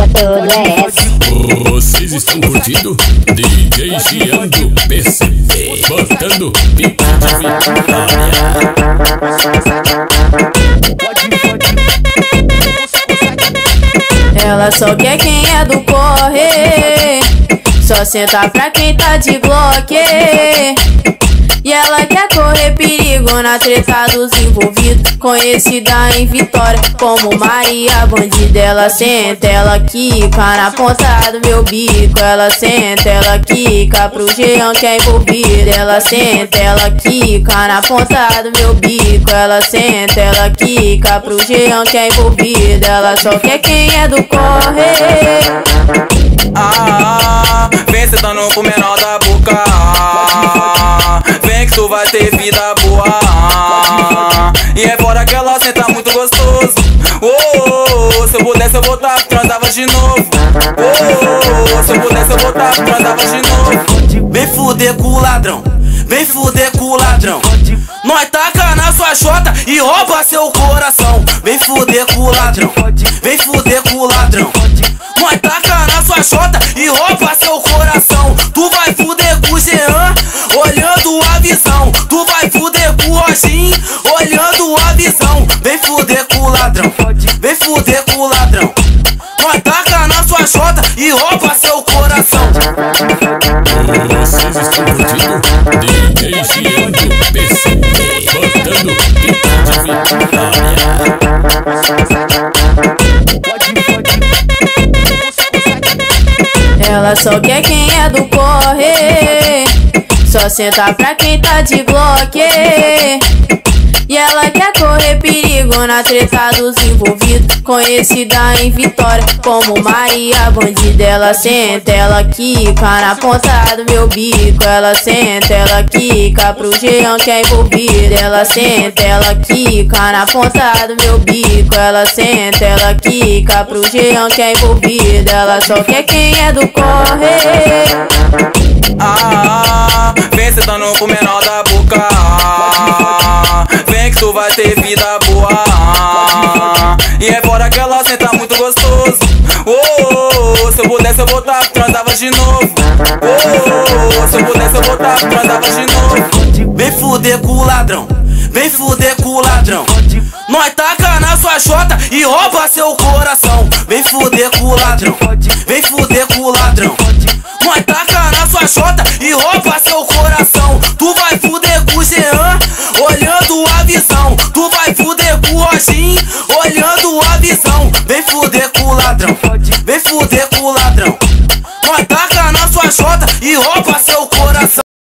tudo é S. Vocês estão curtindo DJ Chiando PCB, botando pique de vitória. Ela só quer quem é do corre, só senta pra quem tá de Glock. E ela quer correr perigo na treta dos envolvidos, conhecida em Vitória como Maria Bandida. Ela senta, ela quica na ponta do meu bico. Ela senta, ela quica pro Jean que é envolvido. Ela senta, ela quica na ponta do meu bico. Ela senta, ela quica pro Jean que é envolvido. Ela só quer quem é do corre. Vem sentando pro menor da boca, vem que tu vai ter vida boa. E é fora que ela senta muito gostoso. Se eu pudesse eu voltava, transava de novo. Se eu pudesse eu voltava, transava de novo. Vem fuder com o ladrão, vem fuder com o ladrão. Nós taca na sua chota e rouba seu coração. Vem fuder com o ladrão, vem fuder com o ladrão. Nós taca na sua chota e rouba seu coração. Tu vai fuder com o Jean, olhando a visão. Tu vai fuder com o Rojinho, olhando a visão. Vem fuder com o ladrão, vem fuder com o ladrão. Nós taca na sua chota e rouba seu coração. Vocês estão curtindo DJ Chiando PCB, botando pique de vitória. Ela só quer quem é do corre, só senta pra quem tá de Glock. E ela quer correr perigo na treta dos envolvidos, conhecida em Vitória como Maria Bandida. Ela senta, ela quica na ponta do meu bico. Ela senta, ela quica pro Jean que é envolvido. Ela senta, ela quica na ponta do meu bico. Ela senta, ela quica pro Jean que é envolvido. Ela só quer quem é do corre. Vem sentando pro menor da boca, vem que tu vai ter vida boa. E é fora que ela senta muito gostoso. Se eu pudesse eu voltava, transava de novo. Se eu pudesse eu voltava, transava de novo. Vem fuder com o ladrão, vem fuder com o ladrão. Nós taca na sua chota e rouba seu coração. Vem fuder com o ladrão, vem fuder com o ladrão. Nós taca na sua chota e rouba seu coração. Tu vai fuder com o Jean, olhando a visão. Tu vai fuder com o Rojinho, olhando a visão. Vem fuder com o ladrão, vem fuder com o ladrão. Nós taca na sua chota e rouba seu coração.